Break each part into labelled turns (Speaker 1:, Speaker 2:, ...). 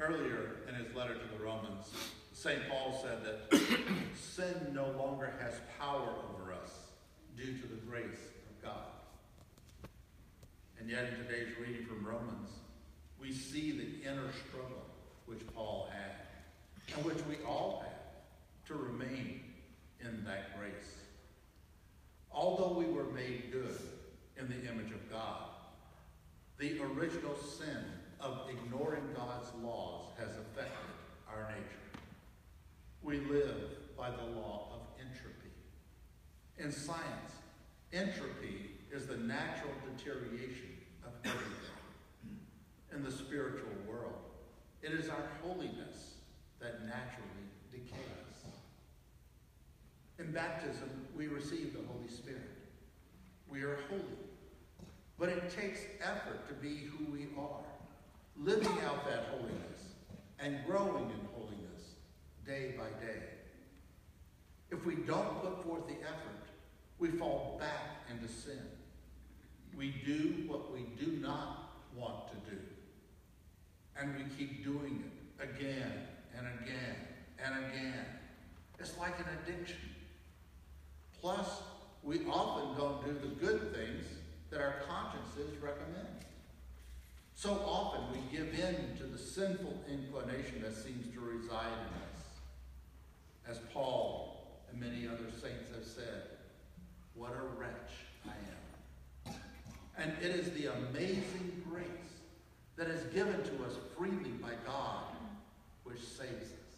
Speaker 1: Earlier in his letter to the Romans, St. Paul said that sin no longer has power over us due to the grace of God. And yet in today's reading from Romans, we see the inner struggle which Paul had, and which we all have, to remain in that grace. Although we were made good in the image of God, the original sin of ignoring God's laws has affected our nature. We live by the law of entropy. In science, entropy is the natural deterioration of everything. In the spiritual world, it is our holiness that naturally decays. In baptism, we receive the Holy Spirit. We are holy. But it takes effort to be who we are, living out that holiness and growing in holiness day by day. If we don't put forth the effort, we fall back into sin. We do what we do not want to do. And we keep doing it again and again and again. It's like an addiction. Plus, we often don't do the good things that our consciences recommend. So often we give in to the sinful inclination that seems to reside in us. As Paul and many other saints have said, what a wretch I am. And it is the amazing grace that is given to us freely by God which saves us.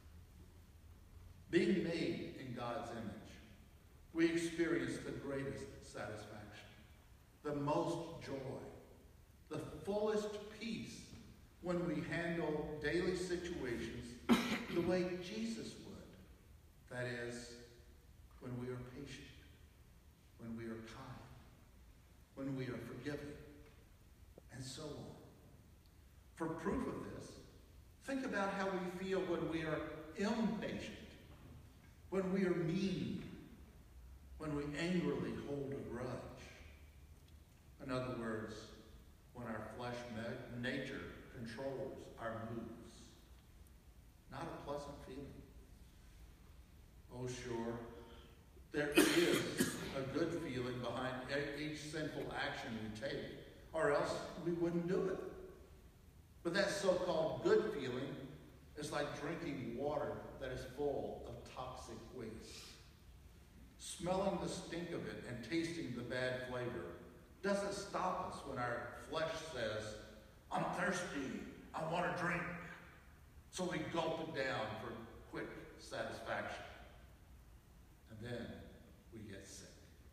Speaker 1: Being made in God's image, we experience the greatest satisfaction, the most joy, the fullest peace when we handle daily situations the way Jesus would. That is, when we are patient, when we are kind, when we are forgiving, and so on. For proof of this, think about how we feel when we are impatient, when we are mean, when we angrily hold a grudge. In other words, when our flesh nature controls our moods. Not a pleasant feeling. Oh, sure, there is a good feeling behind each sinful action we take, or else we wouldn't do it. But that so-called good feeling is like drinking water that is full of toxic waste. Smelling the stink of it and tasting the bad flavor doesn't stop us when our flesh says, I'm thirsty, I want a drink. So we gulp it down for quick satisfaction. And then we get sick.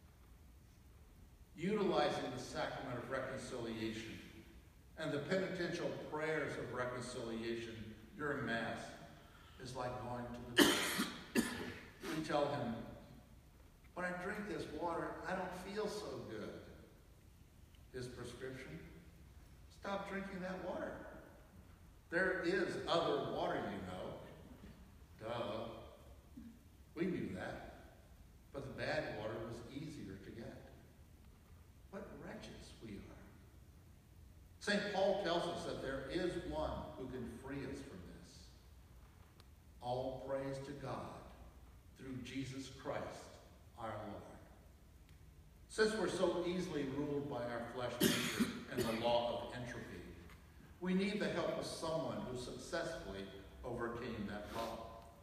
Speaker 1: Utilizing the sacrament of reconciliation and the penitential prayers of reconciliation during Mass is like going to the doctor. We tell him, when I drink this water, I don't feel so good. His prescription? Stop drinking that water. There is other water, you know. Duh. We knew that. But the bad water was easier to get. What wretches we are. St. Paul tells us that there is one who can free us from this. All praise to God through Jesus Christ, our Lord. Since we're so easily ruled by our flesh nature and the law of entropy, we need the help of someone who successfully overcame that problem.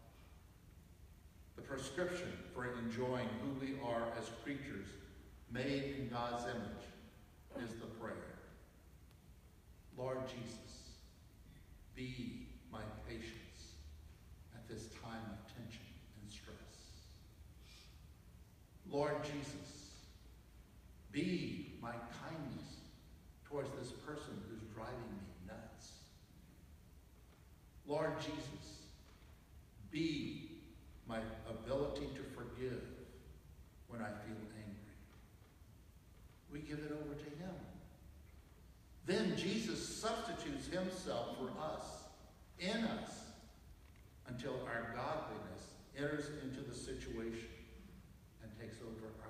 Speaker 1: The prescription for enjoying who we are as creatures made in God's image is the prayer. Lord Jesus, be my patience at this time of tension and stress. Lord Jesus, be my kindness towards this person who's driving me nuts. Lord Jesus, be my ability to forgive when I feel angry. We give it over to him. Then Jesus substitutes himself for us, in us, until our godliness enters into the situation and takes over our